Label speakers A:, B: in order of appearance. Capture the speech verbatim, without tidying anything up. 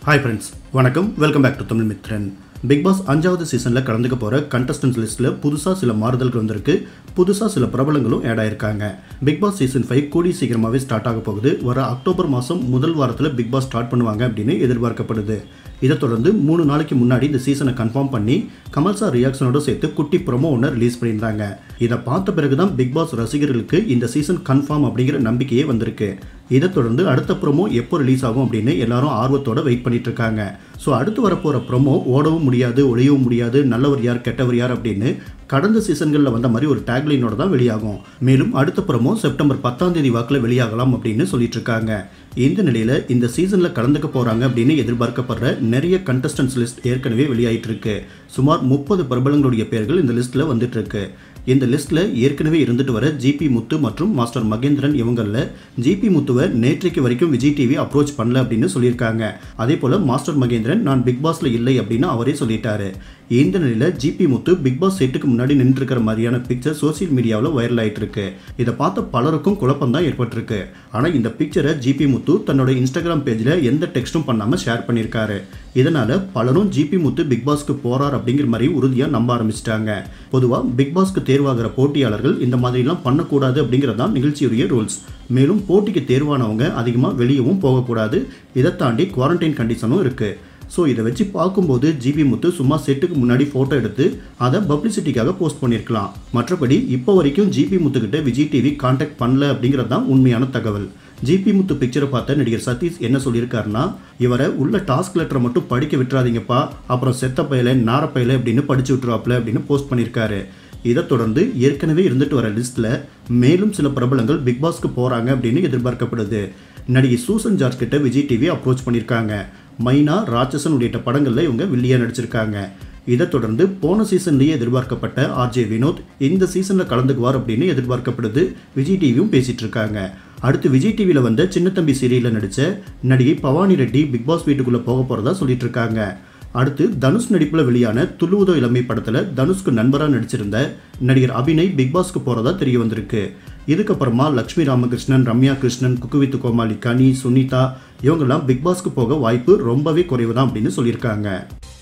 A: Hi friends, வணக்கம் welcome back to Tamil Mithran. Bigg Boss அஞ்சாவது சீசனில் கலந்துக்க போகிற கண்டஸ்டன்ஸ் லிஸ்ட்டில் புதுசாக சில மாறுதல்கள் வந்திருக்கு. புதுசாக சில பிரபலங்களும் ஆட் ஆயிருக்காங்க. பிக் பாஸ் சீசன் ஃபைவ் கூடி சீக்கிரமாகவே ஸ்டார்ட் ஆக போகுது. வர அக்டோபர் மாதம் முதல் வாரத்தில் பிக் பாஸ் ஸ்டார்ட் பண்ணுவாங்க அப்படின்னு எதிர்பார்க்கப்படுது. இதை தொடர்ந்து மூணு நாளைக்கு முன்னாடி இந்த சீசனை கன்ஃபார்ம் பண்ணி கமல் சார் ரியாக்ஷனோட சேர்த்து குட்டி ப்ரோமோ ஒன்று ரிலீஸ் பண்ணியிருந்தாங்க. இதை பார்த்த பிறகு தான் பிக் பாஸ் ரசிகர்களுக்கு இந்த சீசன் கன்ஃபார்ம் அப்படிங்கிற நம்பிக்கையே வந்திருக்கு. இதை தொடர்ந்து அடுத்த ப்ரோமோ எப்போ ரிலீஸ் ஆகும் அப்படின்னு எல்லாரும் ஆர்வத்தோட வெயிட் பண்ணிட்டு இருக்காங்க. ஸோ அடுத்து வரப்போகிற ப்ரோமோ ஓடவும் முடியாது, ஒளியவும் முடியாது, நல்லவர் யார் கெட்டவர் யார் அப்படின்னு கடந்த சீசன்களில் வந்த மாதிரி ஒரு டேக்லைனோட தான் வெளியாகும். மேலும் அடுத்த ப்ரோமோ செப்டம்பர் பத்தாம் தேதி வாக்கில் வெளியாகலாம் அப்படின்னு சொல்லிட்டு இருக்காங்க. இந்த நிலையில் இந்த சீசனில் கலந்துக்க போகிறாங்க அப்படின்னு எதிர்பார்க்கப்படுற நிறைய கண்டஸ்டன்ஸ் லிஸ்ட் ஏற்கனவே வெளியாகிட்டு இருக்கு. சுமார் முப்பது பிரபலங்களுடைய பெயர்கள் இந்த லிஸ்ட்டில் வந்துட்டு இருக்கு. இந்த லிஸ்ட்டில் ஏற்கனவே இருந்துட்டு வர ஜிபி முத்து மற்றும் மாஸ்டர் மகேந்திரன் இவங்களில் ஜிபி முத்துவை நேற்றைக்கு வரைக்கும் விஜய் டிவி அப்ரோச் பண்ணல அப்படின்னு சொல்லியிருக்காங்க. அதே போல் மாஸ்டர் மகேந்திரன் நான் பிக் பாஸில் இல்லை அப்படின்னு அவரே சொல்லிட்டாரு. இந்த நிலையில் ஜிபி முத்து பிக் பாஸ் செட்டுக்கு முன்னாடி நின்று இருக்கிற மாதிரியான பிக்சர் சோசியல் மீடியாவில் வைரல் ஆகிட்டு இருக்கு. இதை பார்த்த பலருக்கும் குழப்பம் தான் ஏற்பட்டிருக்கு. ஆனால் இந்த பிக்சரை ஜிபி முத்து தன்னோட இன்ஸ்டாகிராம் பேஜில் எந்த டெக்ஸ்ட்டும் பண்ணாமல் ஷேர் பண்ணியிருக்காரு. இதனால பலரும் ஜிபி முத்து பிக் பாஸ்க்கு போறார் அப்படிங்கிற மாதிரி உறுதியாக நம்ப ஆரம்பிச்சிட்டாங்க. பொதுவாக பிக் பாஸ்க்கு தேர்வாகிற போட்டியாளர்கள் இந்த மாதிரிலாம் பண்ணக்கூடாது அப்படிங்கிறதான் நிகழ்ச்சியுடைய ரூல்ஸ். மேலும் போட்டிக்கு தேர்வானவங்க அதிகமாக வெளியவும் போகக்கூடாது. இதை தாண்டி குவாரண்டைன் கண்டிஷனும் இருக்குது. ஸோ இதை வச்சு பார்க்கும்போது ஜிபி முத்து சும்மா செட்டுக்கு முன்னாடி ஃபோட்டோ எடுத்து அதை பப்ளிசிட்டிக்காக போஸ்ட் பண்ணியிருக்கலாம். மற்றபடி இப்போ வரைக்கும் ஜிபி முத்துக்கிட்ட விஜய் டிவி கான்டாக்ட் பண்ணல அப்படிங்கிறது தான் உண்மையான தகவல். ஜிபி முத்து பிக்சரை பார்த்த நடிகர் சதீஷ் என்ன சொல்லியிருக்காருன்னா, இவரை உள்ள டாஸ்க் லெட்டரை மட்டும் படிக்க விட்டுறாதீங்கப்பா, அப்புறம் செத்த பையில நாரப்பையில அப்படின்னு படிச்சு விட்டுருவாப்ல அப்படின்னு போஸ்ட் பண்ணியிருக்காரு. இதை தொடர்ந்து ஏற்கனவே இருந்துட்டு வர லிஸ்ட்டில் மேலும் சில பிரபலங்கள் பிக் பாஸ்க்கு போகிறாங்க அப்படின்னு எதிர்பார்க்கப்படுது. நடிகை சூசன் ஜார்ஜ் கிட்ட விஜய் டிவி அப்ரோச் பண்ணியிருக்காங்க. மைனா, ராட்சசன் உள்ளிட்ட படங்களில் இவங்க வில்லியா நடிச்சிருக்காங்க. இதை தொடர்ந்து போன சீசன்லேயே எதிர்பார்க்கப்பட்ட ஆர்ஜே வினோத் இந்த சீசனில் கலந்துக்குவார் அப்படின்னு எதிர்பார்க்கப்படுது. விஜய் டிவியும் பேசிகிட்டு இருக்காங்க. அடுத்து விஜய் டிவியில் வந்த சின்னத்தம்பி சீரியலில் நடித்த நடிகை பவானி ரெட்டி பிக் பாஸ் வீட்டுக்குள்ளே போக போகிறதா சொல்லிட்டு இருக்காங்க. அடுத்து தனுஷ் நடிப்பில் வெளியான துள்ளுவதோ இளமை படத்தில் தனுஷ்க்கு நண்பராக நடிச்சிருந்த நடிகர் அபிநய் பிக் பாஸ்க்கு போகிறதா தெரிய வந்திருக்கு. இதுக்கப்புறமா லக்ஷ்மி ராமகிருஷ்ணன், ரம்யா கிருஷ்ணன், குக்குவித்து கோமாளி, கனி, சுனிதா இவங்கெல்லாம் பிக் பாஸ்க்கு போக வாய்ப்பு ரொம்பவே குறைவு தான் அப்படின்னு சொல்லியிருக்காங்க.